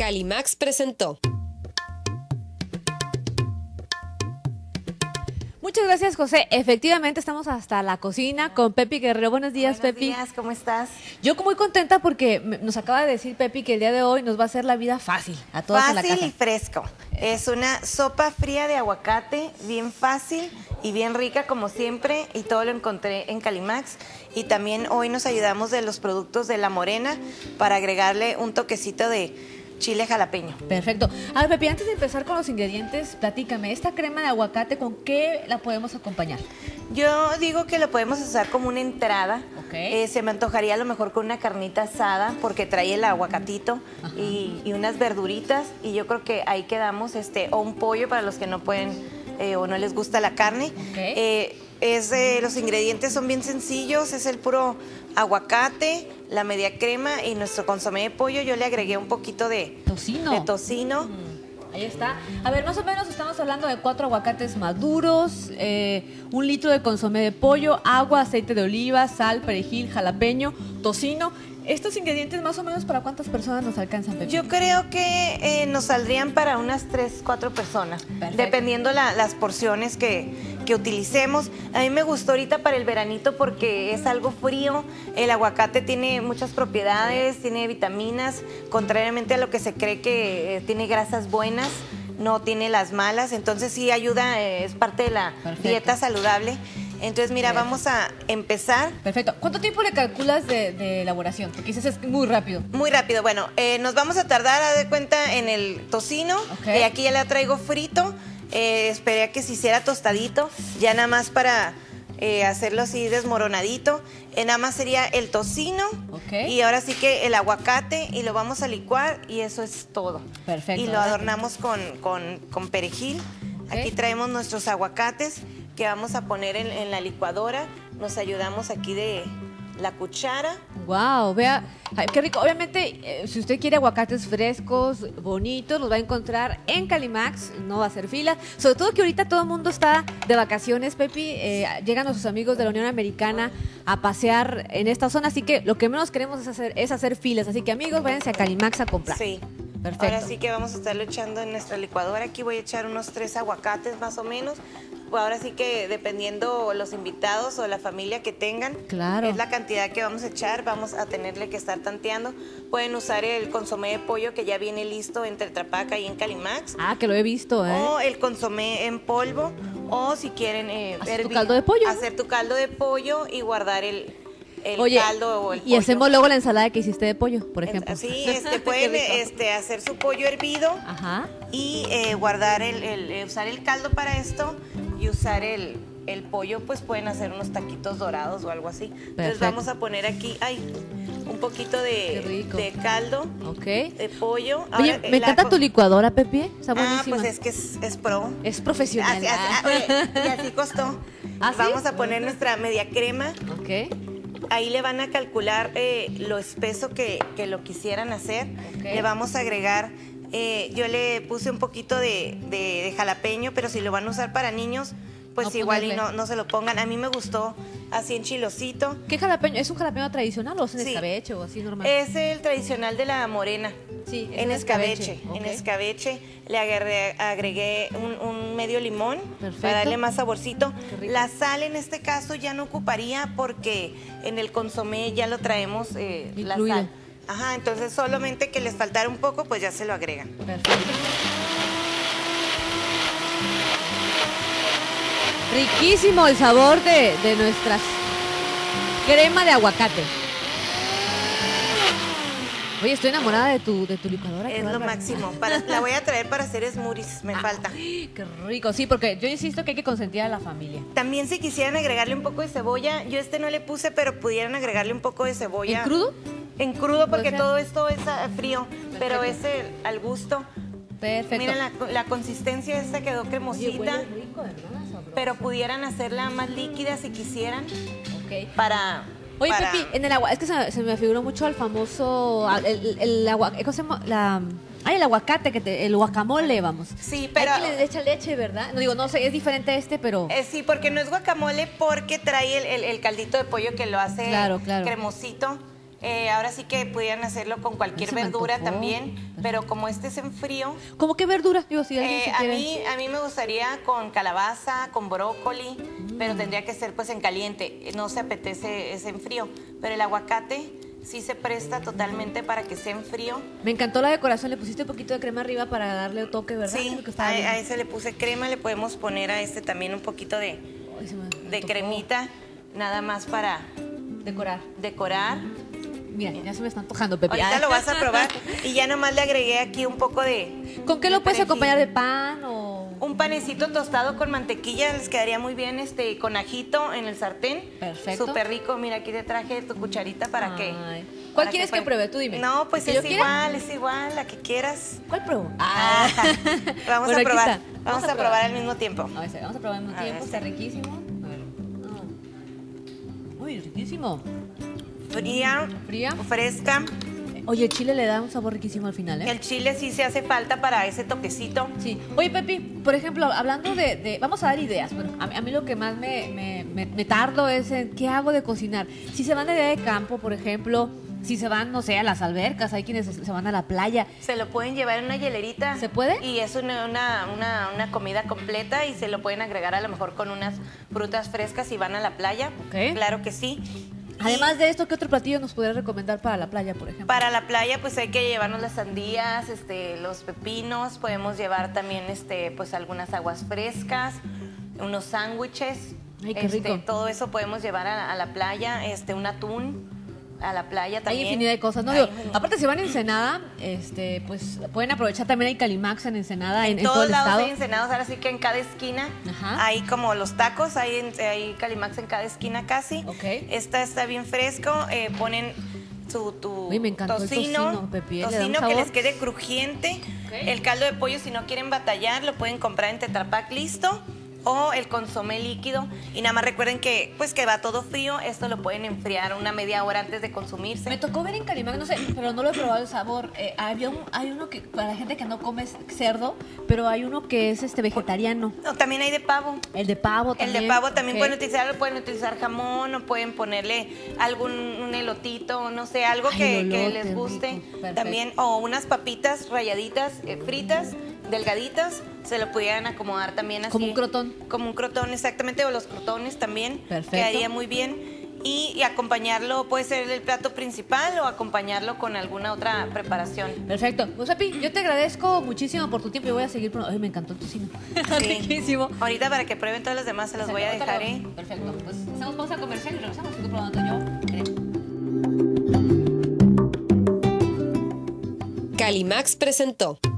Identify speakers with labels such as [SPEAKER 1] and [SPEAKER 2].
[SPEAKER 1] Calimax presentó.
[SPEAKER 2] Muchas gracias, José. Efectivamente, estamos hasta la cocina con Pepi Guerrero. Buenos días, Pepi.
[SPEAKER 3] Buenos días, ¿cómo estás?
[SPEAKER 2] Yo muy contenta porque nos acaba de decir Pepi que el día de hoy nos va a hacer la vida fácil a todos en la casa.
[SPEAKER 3] Fácil y fresco. Es una sopa fría de aguacate, bien fácil y bien rica como siempre, y todo lo encontré en Calimax. Y también hoy nos ayudamos de los productos de La Morena para agregarle un toquecito de chile jalapeño.
[SPEAKER 2] Perfecto. A ver, Pepi, antes de empezar con los ingredientes, platícame, esta crema de aguacate, ¿con qué la podemos acompañar?
[SPEAKER 3] Yo digo que lo podemos usar como una entrada.
[SPEAKER 2] Ok.
[SPEAKER 3] Se me antojaría a lo mejor con una carnita asada porque trae el aguacatito y unas verduritas, y yo creo que ahí quedamos, o un pollo para los que no pueden o no les gusta la carne.
[SPEAKER 2] Ok.
[SPEAKER 3] Los ingredientes son bien sencillos, es el puro aguacate, la media crema y nuestro consomé de pollo. Yo le agregué un poquito de tocino.
[SPEAKER 2] Ahí está. A ver, más o menos estamos hablando de 4 aguacates maduros, 1 litro de consomé de pollo, agua, aceite de oliva, sal, perejil, jalapeño, tocino. ¿Estos ingredientes más o menos para cuántas personas nos alcanzan, Pepi?
[SPEAKER 3] Yo creo que nos saldrían para unas 3, 4 personas,
[SPEAKER 2] Perfecto.
[SPEAKER 3] dependiendo las porciones que utilicemos. A mí me gustó ahorita para el veranito porque es algo frío. El aguacate tiene muchas propiedades, tiene vitaminas, contrariamente a lo que se cree que tiene grasas buenas, no tiene las malas. Entonces sí ayuda, es parte de la dieta saludable. Entonces, mira, vamos a empezar.
[SPEAKER 2] Perfecto. ¿Cuánto tiempo le calculas de elaboración? Porque dices es muy rápido.
[SPEAKER 3] Muy rápido. Bueno, nos vamos a tardar, a dar cuenta, en el tocino.
[SPEAKER 2] Ok.
[SPEAKER 3] Aquí ya la traigo frito. Esperé a que se hiciera tostadito. Ya nada más para hacerlo así desmoronadito. Nada más sería el tocino.
[SPEAKER 2] Ok.
[SPEAKER 3] Y ahora sí que el aguacate. Y lo vamos a licuar y eso es todo.
[SPEAKER 2] Perfecto.
[SPEAKER 3] Y lo adornamos con perejil.
[SPEAKER 2] Ok.
[SPEAKER 3] Aquí traemos nuestros aguacates que vamos a poner en la licuadora. Nos ayudamos aquí de la cuchara.
[SPEAKER 2] Wow, vea, ay, qué rico. Obviamente, si usted quiere aguacates frescos, bonitos, los va a encontrar en Calimax, no va a hacer fila. Sobre todo que ahorita todo el mundo está de vacaciones, Pepi. Llegan nuestros amigos de la Unión Americana a pasear en esta zona, así que lo que menos queremos es hacer filas. Así que, amigos, váyanse a Calimax a comprar.
[SPEAKER 3] Sí.
[SPEAKER 2] Perfecto.
[SPEAKER 3] Ahora sí que vamos a estarlo echando en nuestra licuadora. Aquí voy a echar unos 3 aguacates más o menos. Pues ahora sí que dependiendo los invitados o la familia que tengan,
[SPEAKER 2] Claro.
[SPEAKER 3] es la cantidad que vamos a echar. Vamos a tenerle que estar tanteando. Pueden usar el consomé de pollo que ya viene listo en Tetra Pak y en Calimax.
[SPEAKER 2] Ah, que lo he visto, ¿eh?
[SPEAKER 3] O el consomé en polvo. O si quieren
[SPEAKER 2] Hacer tu caldo de pollo.
[SPEAKER 3] hacer tu caldo de pollo y guardar el
[SPEAKER 2] Oye,
[SPEAKER 3] caldo o el
[SPEAKER 2] y
[SPEAKER 3] pollo.
[SPEAKER 2] hacemos luego la ensalada que hiciste de pollo, por ejemplo.
[SPEAKER 3] Sí,
[SPEAKER 2] Qué
[SPEAKER 3] pueden
[SPEAKER 2] rico.
[SPEAKER 3] hacer su pollo hervido.
[SPEAKER 2] Ajá.
[SPEAKER 3] Y guardar usar el caldo para esto y usar el pollo, pues pueden hacer unos taquitos dorados o algo así. Entonces
[SPEAKER 2] Perfecto.
[SPEAKER 3] vamos a poner aquí, un poquito
[SPEAKER 2] Qué rico.
[SPEAKER 3] de caldo,
[SPEAKER 2] Ok.
[SPEAKER 3] de pollo.
[SPEAKER 2] Oye,
[SPEAKER 3] Ahora,
[SPEAKER 2] me encanta tu licuadora, Pepi. Está
[SPEAKER 3] Ah,
[SPEAKER 2] buenísima.
[SPEAKER 3] pues es que es pro.
[SPEAKER 2] Es profesional.
[SPEAKER 3] Oye, y así costó.
[SPEAKER 2] ¿Ah, sí?
[SPEAKER 3] Vamos a poner nuestra media crema.
[SPEAKER 2] Ok.
[SPEAKER 3] Ahí le van a calcular lo espeso que lo quisieran hacer.
[SPEAKER 2] Ok.
[SPEAKER 3] Le vamos a agregar, yo le puse un poquito de jalapeño, pero si lo van a usar para niños, pues
[SPEAKER 2] No
[SPEAKER 3] igual
[SPEAKER 2] ponerle.
[SPEAKER 3] y no se lo pongan. A mí me gustó así en chilosito.
[SPEAKER 2] ¿Qué jalapeño? ¿Es un jalapeño tradicional o es en
[SPEAKER 3] Sí.
[SPEAKER 2] escabeche o así normal?
[SPEAKER 3] Es el tradicional de La Morena.
[SPEAKER 2] Sí, es
[SPEAKER 3] en
[SPEAKER 2] en
[SPEAKER 3] escabeche.
[SPEAKER 2] escabeche,
[SPEAKER 3] En
[SPEAKER 2] ok.
[SPEAKER 3] escabeche le agregué un medio limón.
[SPEAKER 2] Perfecto.
[SPEAKER 3] Para darle más saborcito.
[SPEAKER 2] Qué rico.
[SPEAKER 3] La sal en este caso ya no ocuparía porque en el consomé ya lo traemos la
[SPEAKER 2] Incluido.
[SPEAKER 3] sal. Ajá, entonces solamente que les faltara un poco, pues ya se lo agregan.
[SPEAKER 2] Perfecto. Riquísimo el sabor de nuestras crema de aguacate. Oye, estoy enamorada de tu licuadora. qué
[SPEAKER 3] Es lo
[SPEAKER 2] bárbara.
[SPEAKER 3] máximo. La voy a traer para hacer smoothies, me falta.
[SPEAKER 2] Qué rico, sí, porque yo insisto que hay que consentir a la familia.
[SPEAKER 3] También si quisieran agregarle un poco de cebolla, yo no le puse, pero pudieran agregarle un poco de cebolla.
[SPEAKER 2] ¿En crudo?
[SPEAKER 3] En crudo, porque
[SPEAKER 2] O sea,
[SPEAKER 3] todo esto es frío, pero es
[SPEAKER 2] perfecto.
[SPEAKER 3] al gusto.
[SPEAKER 2] Perfecto.
[SPEAKER 3] Miren, la consistencia esta quedó
[SPEAKER 2] Oye,
[SPEAKER 3] cremosita,
[SPEAKER 2] huele rico, ¿verdad? Sabroso.
[SPEAKER 3] pero pudieran hacerla más líquida si quisieran
[SPEAKER 2] Ok.
[SPEAKER 3] para...
[SPEAKER 2] Oye,
[SPEAKER 3] para-
[SPEAKER 2] Pepi, en el agua, es que se me figuró mucho al famoso, el agua, ¿cómo se llama? El aguacate, el guacamole, vamos.
[SPEAKER 3] Sí, pero...
[SPEAKER 2] Hay que le echa leche, ¿verdad? No digo, no sé, es diferente a este, pero...
[SPEAKER 3] Sí, porque no es guacamole, porque trae el caldito de pollo que lo hace
[SPEAKER 2] Claro.
[SPEAKER 3] cremosito. Ahora sí que pudieran hacerlo con cualquier
[SPEAKER 2] Se me
[SPEAKER 3] verdura
[SPEAKER 2] antojó.
[SPEAKER 3] también, pero como este es en frío,
[SPEAKER 2] ¿Cómo qué verdura? Digo, si alguien se quiere.
[SPEAKER 3] a mí me gustaría con calabaza, con brócoli, pero tendría que ser pues en caliente, no se apetece ese en frío, pero el aguacate sí se presta totalmente para que sea en frío.
[SPEAKER 2] Me encantó la decoración, le pusiste un poquito de crema arriba para darle toque, ¿verdad?
[SPEAKER 3] Sí,
[SPEAKER 2] Lo que estaba bien.
[SPEAKER 3] a ese le puse crema, le podemos poner a este también un poquito
[SPEAKER 2] Ay, se me
[SPEAKER 3] de
[SPEAKER 2] antojó.
[SPEAKER 3] cremita, nada más para
[SPEAKER 2] Decorar.
[SPEAKER 3] decorar.
[SPEAKER 2] Mira, ya se me está antojando, Pepi.
[SPEAKER 3] Ahorita
[SPEAKER 2] Ay.
[SPEAKER 3] lo vas a probar y ya nomás le agregué aquí un poco de...
[SPEAKER 2] ¿Con qué
[SPEAKER 3] de
[SPEAKER 2] lo puedes
[SPEAKER 3] perejil.
[SPEAKER 2] acompañar? ¿De pan o...?
[SPEAKER 3] Un panecito tostado con mantequilla, les quedaría muy bien con ajito en el sartén.
[SPEAKER 2] Perfecto.
[SPEAKER 3] Súper rico. Mira, aquí te traje tu cucharita para que...
[SPEAKER 2] Ay. ¿Cuál
[SPEAKER 3] para
[SPEAKER 2] quieres que
[SPEAKER 3] pruebe-
[SPEAKER 2] pruebe? Tú dime.
[SPEAKER 3] No, pues
[SPEAKER 2] ¿Que yo
[SPEAKER 3] es
[SPEAKER 2] quiera?
[SPEAKER 3] igual, la que quieras.
[SPEAKER 2] ¿Cuál pruebo?
[SPEAKER 3] Vamos
[SPEAKER 2] Bueno,
[SPEAKER 3] a
[SPEAKER 2] aquí
[SPEAKER 3] probar.
[SPEAKER 2] está.
[SPEAKER 3] Vamos a probar al mismo tiempo.
[SPEAKER 2] A ver, vamos a probar al mismo
[SPEAKER 3] A
[SPEAKER 2] tiempo,
[SPEAKER 3] ver,
[SPEAKER 2] está
[SPEAKER 3] sí.
[SPEAKER 2] riquísimo. A ver. Uy, riquísimo.
[SPEAKER 3] Fría,
[SPEAKER 2] Fría.
[SPEAKER 3] fresca.
[SPEAKER 2] Oye, el chile le da un sabor riquísimo al final, ¿eh?
[SPEAKER 3] El chile sí se hace falta para ese toquecito.
[SPEAKER 2] Sí. Oye, Pepi, por ejemplo, hablando vamos a dar ideas. Bueno, a mí lo que más me tardo es en qué hago de cocinar. Si se van de día de campo, por ejemplo, si se van, no sé, a las albercas, hay quienes se van a la playa.
[SPEAKER 3] Se lo pueden llevar en una hielerita.
[SPEAKER 2] ¿Se puede?
[SPEAKER 3] Y es una comida completa y se lo pueden agregar a lo mejor con unas frutas frescas si van a la playa.
[SPEAKER 2] Ok.
[SPEAKER 3] Claro que sí.
[SPEAKER 2] Además de esto, ¿qué otro platillo nos podrías recomendar para la playa, por ejemplo?
[SPEAKER 3] Para la playa, pues hay que llevarnos las sandías, los pepinos, podemos llevar también pues algunas aguas frescas, unos sándwiches.
[SPEAKER 2] Ay, qué rico.
[SPEAKER 3] Todo eso podemos llevar a la playa, un atún a la playa también.
[SPEAKER 2] Hay infinidad de cosas, ¿no?
[SPEAKER 3] Hay
[SPEAKER 2] Digo,
[SPEAKER 3] infinidad.
[SPEAKER 2] aparte, si van a Ensenada, pues pueden aprovechar también hay Calimax en Ensenada, en todo
[SPEAKER 3] todos
[SPEAKER 2] el
[SPEAKER 3] lados
[SPEAKER 2] estado.
[SPEAKER 3] hay ensenados, ahora sí que en cada esquina
[SPEAKER 2] Ajá.
[SPEAKER 3] hay como los tacos, hay Calimax en cada esquina casi.
[SPEAKER 2] Ok.
[SPEAKER 3] Esta está bien fresco, ponen tu
[SPEAKER 2] Uy, me encantó el tocino, Pepi, le da un
[SPEAKER 3] tocino que
[SPEAKER 2] sabor.
[SPEAKER 3] les quede crujiente.
[SPEAKER 2] Ok.
[SPEAKER 3] El caldo de pollo, si no quieren batallar, lo pueden comprar en Tetra Pak listo. O el consomé líquido. Y nada más recuerden que pues que va todo frío. Esto lo pueden enfriar una media hora antes de consumirse.
[SPEAKER 2] Me tocó ver en Calimax, no sé, pero no lo he probado el sabor. Hay uno que, para la gente que no come cerdo, pero hay uno que es vegetariano.
[SPEAKER 3] No, también hay de pavo.
[SPEAKER 2] El de pavo
[SPEAKER 3] El
[SPEAKER 2] también.
[SPEAKER 3] de pavo también
[SPEAKER 2] Ok.
[SPEAKER 3] pueden utilizar jamón o pueden ponerle un elotito, no sé, algo
[SPEAKER 2] Ay,
[SPEAKER 3] que
[SPEAKER 2] el elote,
[SPEAKER 3] les guste.
[SPEAKER 2] rico, perfecto.
[SPEAKER 3] También, o unas papitas ralladitas, fritas, delgaditas, se lo pudieran acomodar también así.
[SPEAKER 2] Como un crotón.
[SPEAKER 3] Como un crotón, exactamente, o los crotones también.
[SPEAKER 2] Perfecto.
[SPEAKER 3] Quedaría muy bien. Y acompañarlo, puede ser el plato principal o acompañarlo con alguna otra preparación.
[SPEAKER 2] Perfecto. Pues, Pepi, yo te agradezco muchísimo por tu tiempo. Yo voy a seguir probando. Ay, me encantó el tocino. Está
[SPEAKER 3] Sí.
[SPEAKER 2] riquísimo.
[SPEAKER 3] Ahorita para que prueben todos los demás se los voy a
[SPEAKER 2] Ahorita
[SPEAKER 3] dejar,
[SPEAKER 2] lo- Perfecto. Pues hacemos pausa comercial y regresamos. Sigo probando yo.
[SPEAKER 1] Calimax presentó